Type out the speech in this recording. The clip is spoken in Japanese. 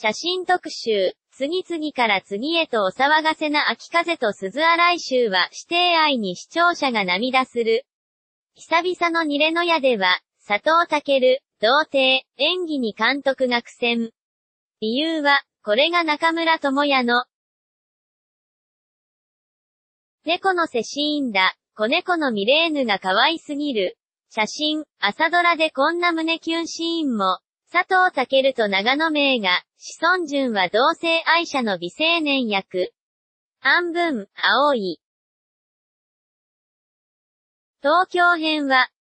写真特集、次々から次へとお騒がせな秋風と鈴洗集は指定愛に視聴者が涙する。久々のニレノヤでは、佐藤健、童貞、演技に監督が苦戦。理由は、これが中村倫也の猫のセシーンだ。子猫のミレーヌが可愛すぎる。写真、朝ドラでこんな胸キュンシーンも。佐藤健と長野芽郁が、志尊淳は同性愛者の美青年役。半分、青い。東京編は、